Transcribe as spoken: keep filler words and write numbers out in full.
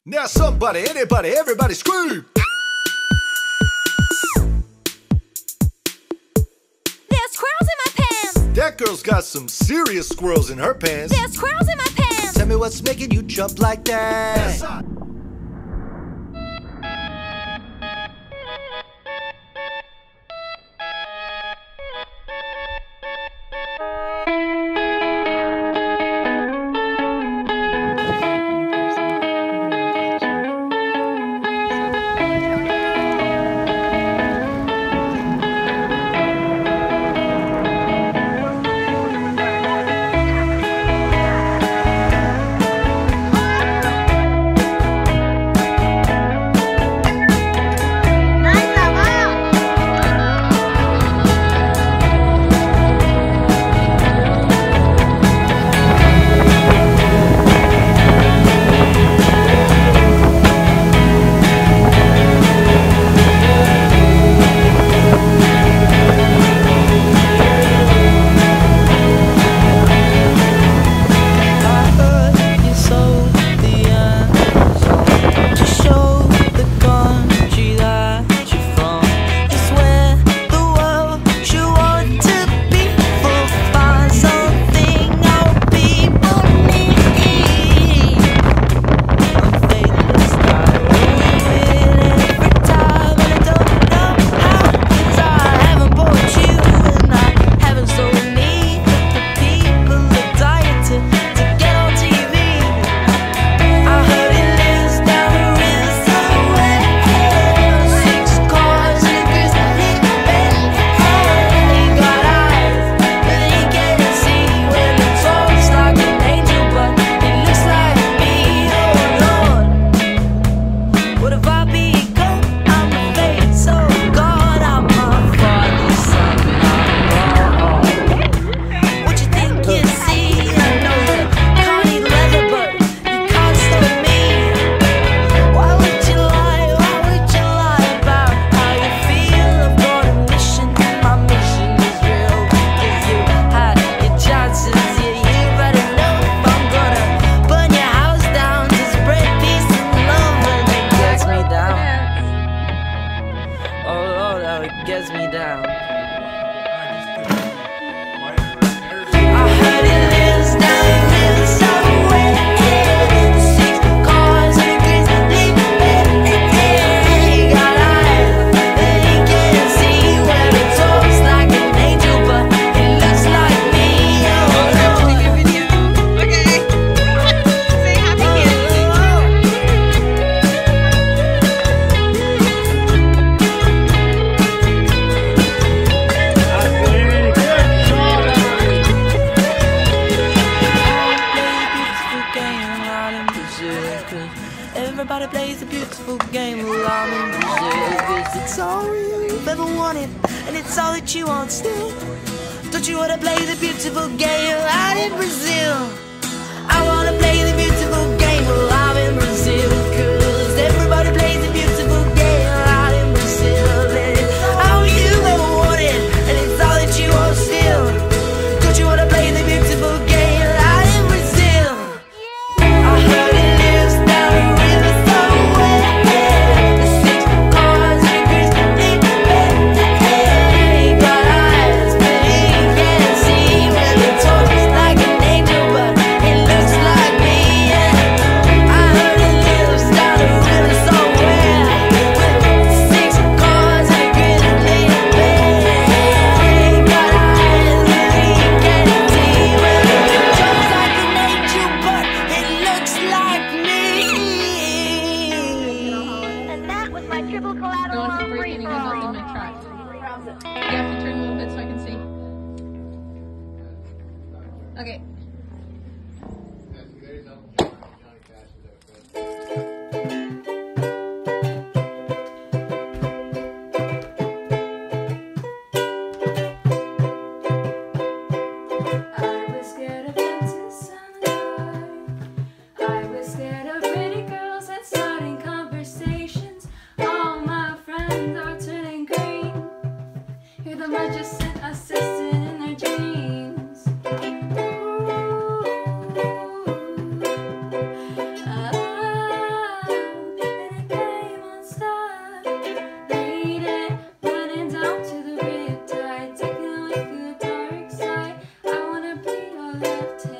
Now somebody, anybody, everybody scream! There's squirrels in my pants! That girl's got some serious squirrels in her pants. There's squirrels in my pants! Tell me what's making you jump like that? Yes, I gets me down. Everybody plays a beautiful game along in Brazil, 'cause it's all you've ever wanted, and it's all that you want still. Don't you wanna play the beautiful game out in Brazil? I wanna play the beautiful game out in Brazil, 'cause everybody plays the beautiful game out in Brazil. And it's all you've ever wanted, and it's all that you want still. Don't you wanna play the beautiful game out in Brazil? I heard it lives down the river somewhere. The six cars and Chris Lee. He got eyes, but he can't see. Well, he talks like an angel, but he looks like me. Yeah. I heard it lives down the river somewhere. With six cars and Chris Lee. He got eyes, but he can't see. Well, he talks like an angel, but he looks like me. And that was my triple collateral Don't on have to break free any for windows in all. my truck. You have to turn a little bit so I can see. Okay. I was scared of dentists and the dark. I was scared of pretty girls and starting conversations. All my friends are turning green. Hear the magician assistant in their dreams. Ooh. Ah. your left hand.